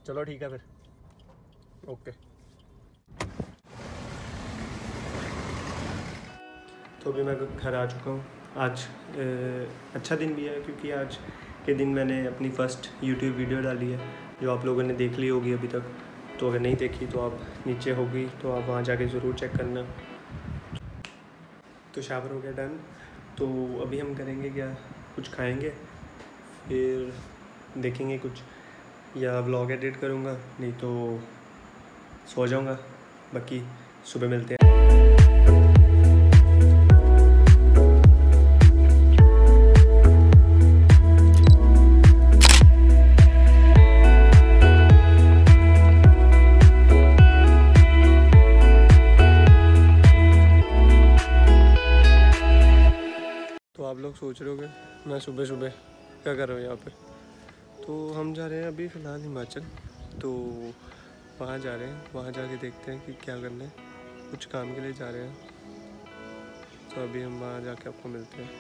चलो ठीक है फिर, ओके। तो अभी मैं घर आ चुका हूँ। आज अच्छा दिन भी है क्योंकि आज के दिन मैंने अपनी फ़र्स्ट यूट्यूब वीडियो डाली है, जो आप लोगों ने देख ली होगी अभी तक। तो अगर नहीं देखी तो आप नीचे होगी, तो आप वहाँ जाके ज़रूर चेक करना। तो शावर हो गया डन। तो अभी हम करेंगे क्या, कुछ खाएंगे, फिर देखेंगे कुछ, या व्लॉग एडिट करूँगा, नहीं तो सो जाऊँगा। बाकी सुबह मिलते हैं। तो आप लोग सोच रहे होगे मैं सुबह सुबह क्या कर रहा हूँ यहाँ पे। तो हम जा रहे हैं अभी फ़िलहाल हिमाचल, तो वहाँ जा रहे हैं, वहाँ जाके देखते हैं कि क्या करना है। कुछ काम के लिए जा रहे हैं, तो अभी हम वहाँ जाके आपको मिलते हैं।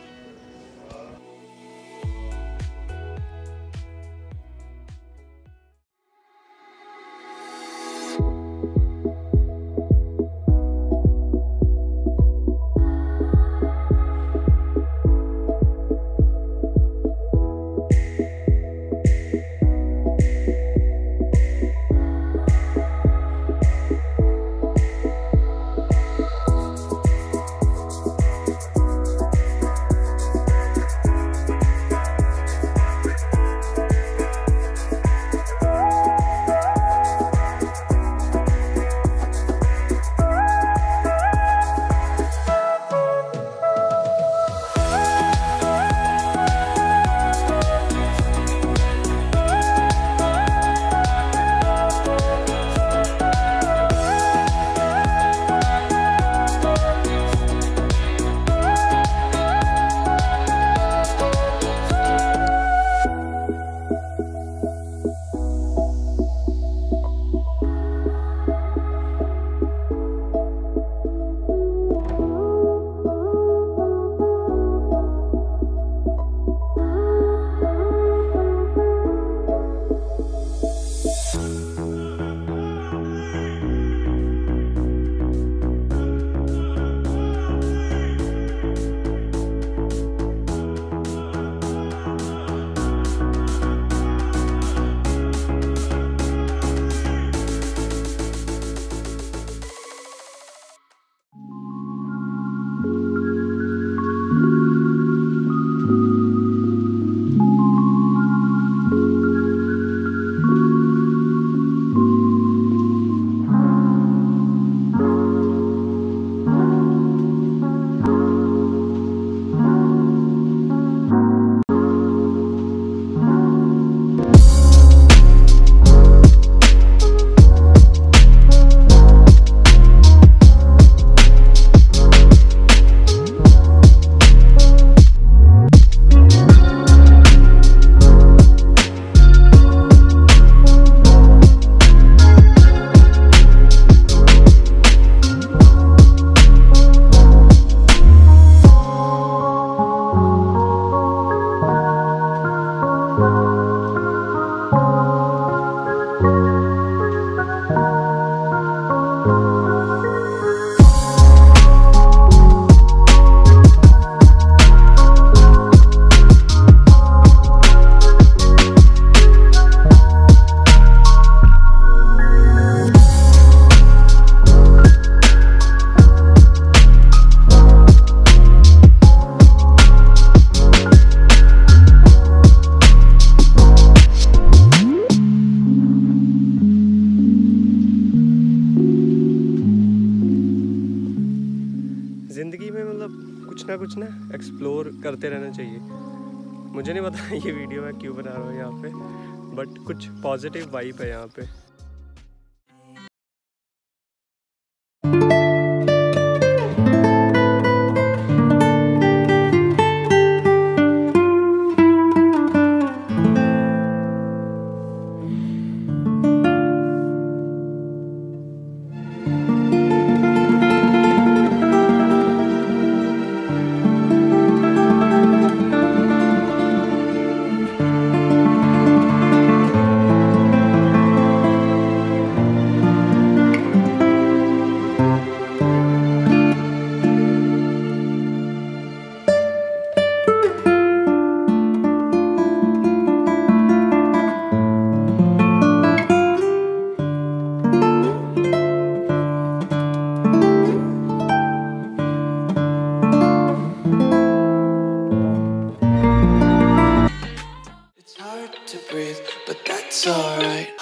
ज़िंदगी में मतलब कुछ ना एक्सप्लोर करते रहना चाहिए। मुझे नहीं पता ये वीडियो मैं क्यों बना रहा हूँ यहाँ पे, बट कुछ पॉजिटिव वाइब है यहाँ पे। it's alright.